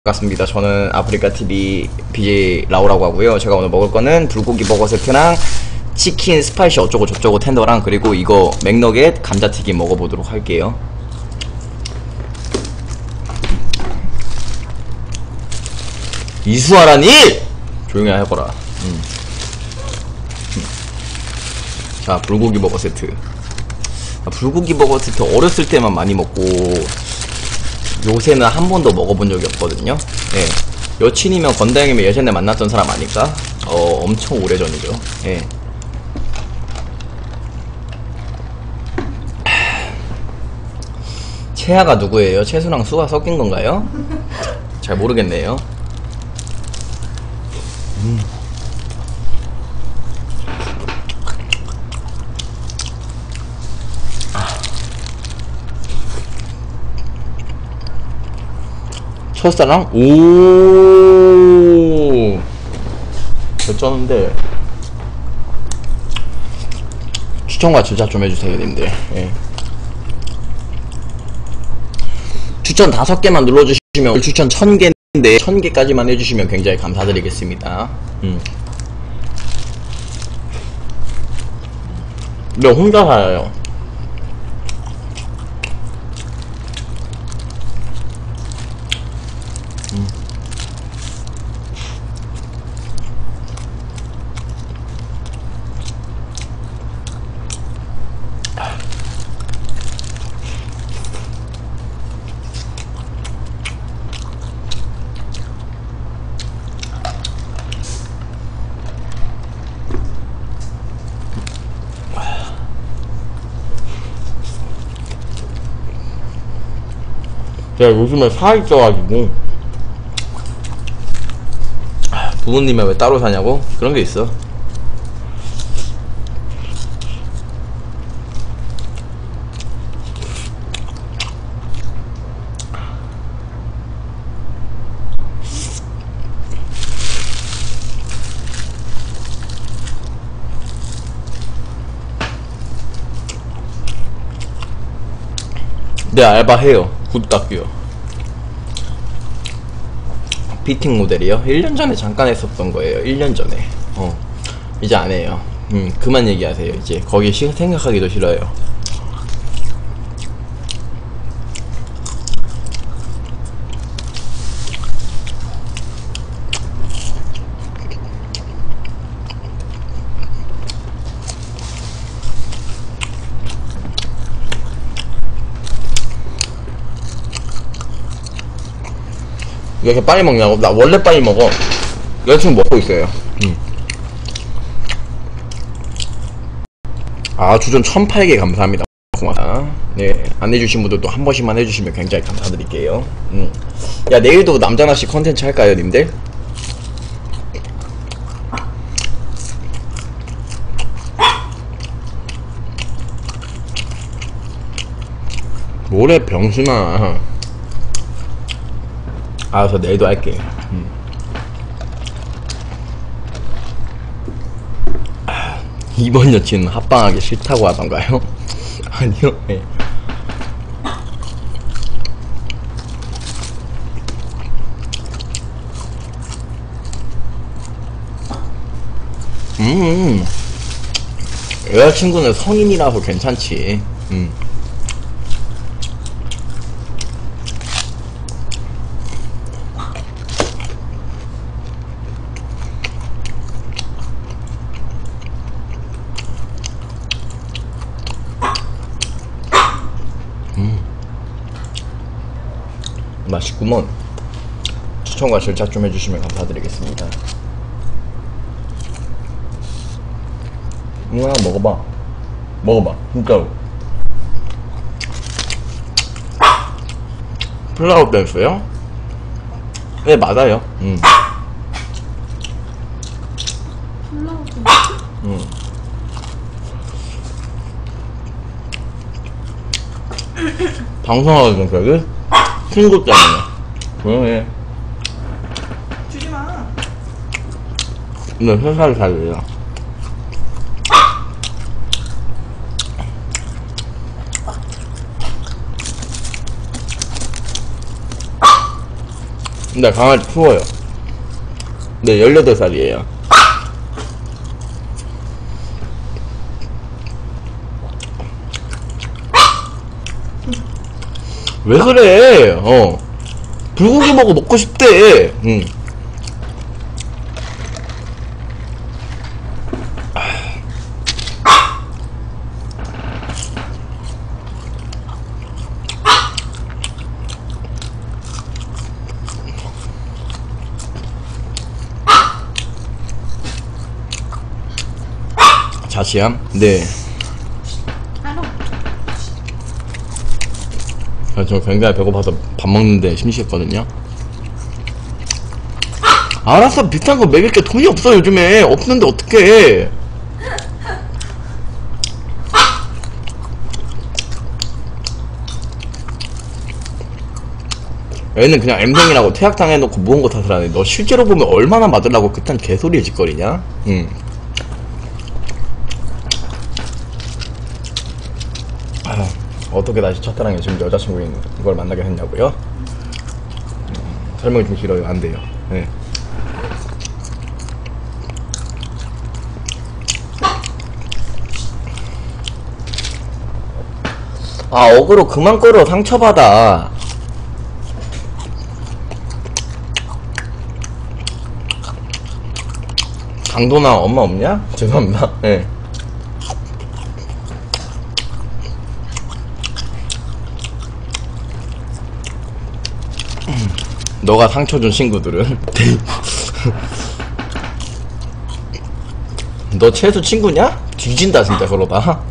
반갑습니다. 저는 아프리카TV BJ 라오라고 하고요. 제가 오늘 먹을 거는 불고기 버거 세트랑 치킨 스파이시 어쩌고 저쩌고 텐더랑 그리고 이거 맥너겟 감자튀김 먹어보도록 할게요. 이수하라니! 조용히 해거라. 자, 불고기 버거 세트. 불고기 버거 세트 어렸을 때만 많이 먹고 요새는 한 번도 먹어본 적이 없거든요. 예. 여친이면 건다형이면 예전에 만났던 사람 아닐까? 엄청 오래전이죠. 예. 채아가 누구예요? 채수랑 수가 섞인 건가요? 잘 모르겠네요. 첫사랑? 오 결정인데 추천과 주작 좀 해주세요 님들. 예. 추천 5개만 눌러주시면 추천 1000개인데 1000개까지만 해주시면 굉장히 감사드리겠습니다. 네, 혼자 살아요. 제가 요즘에 살이 쪄가지고 부모님이 왜 따로 사냐고? 그런 게 있어. 네, 알바해요. 굿딱이요. 피팅 모델이요? 1년 전에 잠깐 했었던 거예요. 1년 전에. 이제 안 해요. 그만 얘기하세요. 이제 거기 생각하기도 싫어요. 왜 이렇게 빨리 먹냐고? 나 원래 빨리 먹어. 여자친구 먹고 있어요. 아, 주전 1008개 감사합니다. 고맙다. 네, 안 해주신 분들도 한 번씩만 해주시면 굉장히 감사드릴게요. 야, 내일도 남자나씨 컨텐츠 할까요, 님들? 뭐래, 병신아. 알아서 내일도 할게. 이번 여친은 합방하기 싫다고 하던가요? 아니요. 네. 여자친구는 성인이라서 괜찮지. 맛있구먼. 추천과 절착 좀 해주시면 감사드리겠습니다. 먹어봐. 먹어봐. 진짜로. 플라워 댄스요? 네, 맞아요. 플라워 댄스? 방송하던 저기 친구 때문에. 조용해. 주지마. 근데 3살 차이야. 근데 강아지 키워요. 네, 18살이에요. 왜 그래? 불고기 먹고 싶대. 응. 자시함? 네. 알아. 저 굉장히 배고파서 밥 먹는데 심심했거든요. 알았어, 비싼 거 먹일 게 돈이 없어. 요즘에 없는데 어떡해. 얘는 그냥 엠생이라고 퇴학당해놓고 무언거 탓을 하네. 너 실제로 보면 얼마나 맞으려고 그딴 개소리에 짓거리냐? 응. 어떻게 다시 첫사랑에 지금 여자친구인 이걸 만나게 했냐고요? 설명이 좀 길어요. 안 돼요. 네. 아, 어그로 그만 끌어. 상처받아. 강도나 엄마 없냐? 죄송합니다. 네. 너가 상처 준 친구들은 너 채수 친구냐? 뒤진다 진짜 그러다.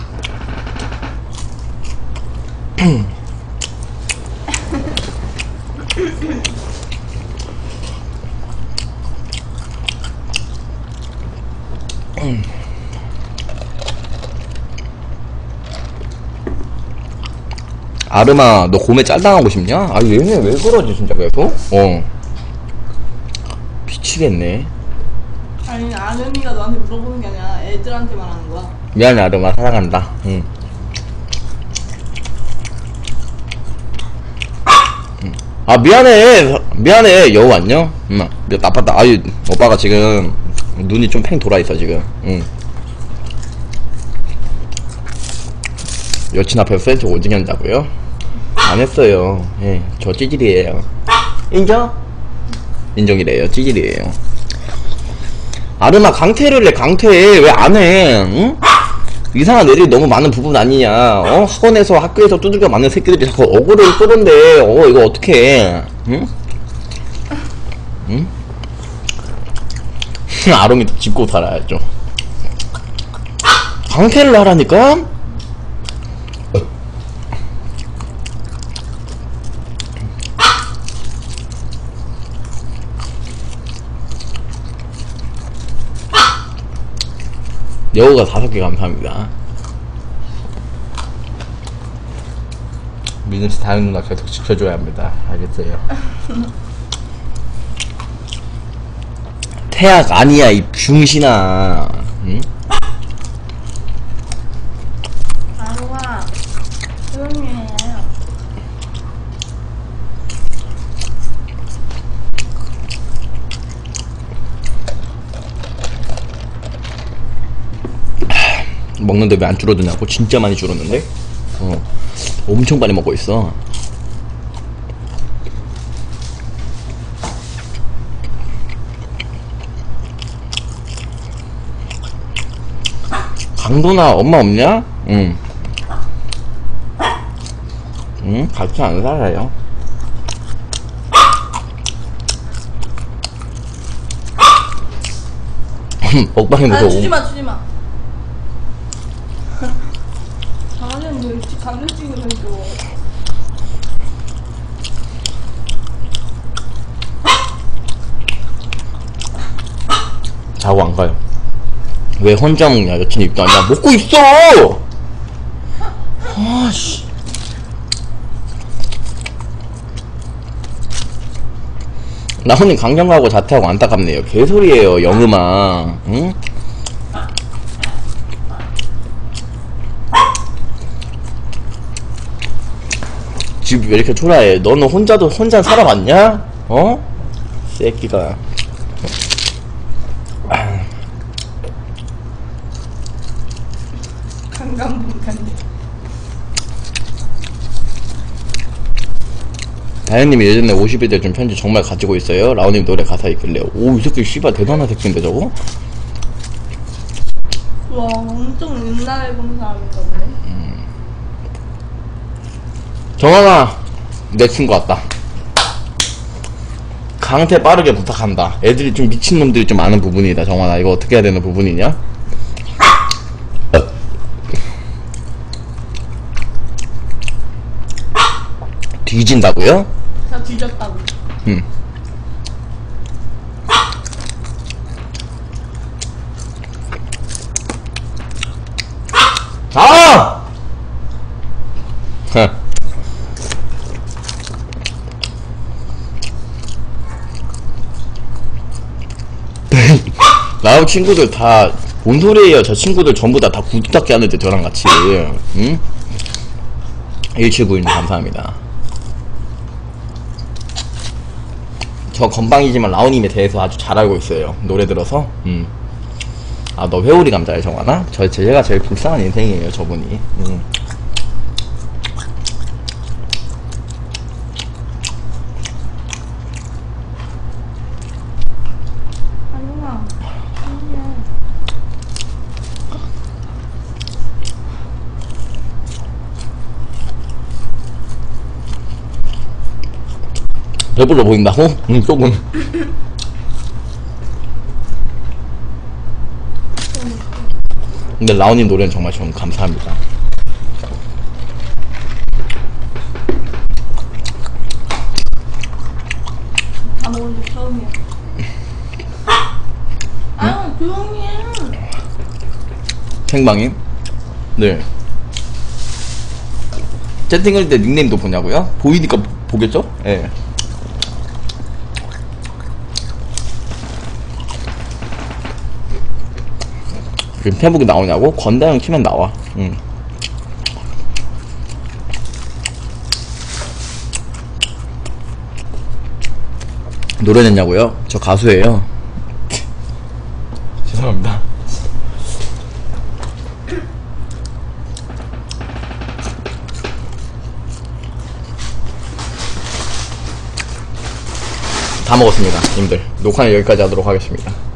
아르마, 너 곰에 짤당하고 싶냐? 아, 얘네 왜 그러지, 진짜 계속? 미치겠네. 아니, 아는이가 너한테 물어보는 게 아니라 애들한테 말하는 거야. 미안해, 아르마, 사랑한다. 응. 아, 미안해, 여우 안녕? 나빴다. 아유, 오빠가 지금 눈이 좀 팽 돌아있어, 지금. 응. 여친 앞에서 센 척 오지게 한다고요? 안 했어요. 예, 저 찌질이에요. 인정? 인정이래요. 찌질이에요. 아르마, 강퇴를 해. 강퇴. 왜 안 해? 응? 이상한 애들이 너무 많은 부분 아니냐? 학원에서 학교에서 두들겨 맞는 새끼들이 자꾸 어그로를 끄던데. 이거 어떡해? 응? 응? 아롬이 짚고 살아야죠. 강퇴를 하라니까? 여우가 5개 감사합니다. 민음씨 다른 누나 계속 지켜줘야 합니다. 알겠어요? 태학 아니야, 이 병신아. 응? 아루가 조용히 해. 먹는데 왜 안 줄어드냐고? 진짜 많이 줄었는데? 엄청 많이 먹고 있어. 강도나 엄마 없냐? 응. 응? 같이 안 살아요. 먹방이 아, 무서워. 주지마. 강아지는 왜 이렇게 장난 찍으면서. 자고 안 가요. 왜 혼자 먹냐? 여친 입도 아니야. 먹고 있어! 아씨. 나훈이 강정 가고 자퇴하고 안타깝네요. 개소리예요, 영음아. 응? 집 왜 이렇게 초라해? 너는 혼자 살아봤냐? 어? 새끼가. 강간분간데. 다현님이 예전에 50일 때 좀 편지 정말 가지고 있어요? 라온님 노래 가사 있길래. 오, 이 새끼 씨발 대단한 새끼인데 저거? 와, 엄청 옛날에 본 사람인가 보네. 정환아, 내 친구 왔다. 강태 빠르게 부탁한다. 애들이 좀 미친놈들이 좀 많은 부분이다. 정환아, 이거 어떻게 해야 되는 부분이냐? 뒤진다고요? 다 뒤졌다고. 아! 나의 친구들 다, 뭔 소리예요? 저 친구들 전부 다 구두닦기 하는데 저랑 같이. 응? 1791님 감사합니다. 저 건방이지만 라온님에 대해서 아주 잘 알고 있어요. 노래 들어서. 아, 너 회오리 감자야, 정하나? 제가 제일 불쌍한 인생이에요, 저분이. 아니야. 아니야. 배불러 보인다고? 조금. 근데 라온님 노래는 정말 좀 감사합니다. 다 먹은 게 처음이야. 아, 조용히 해. 생방임? 네. 채팅할 때 닉네임도 보냐고요? 보이니까 보겠죠? 예. 네. 지금 페북이 나오냐고? 건다형 치면 나와. 노래 냈냐고요? 저 가수예요. 죄송합니다. 다 먹었습니다, 님들. 녹화는 여기까지 하도록 하겠습니다.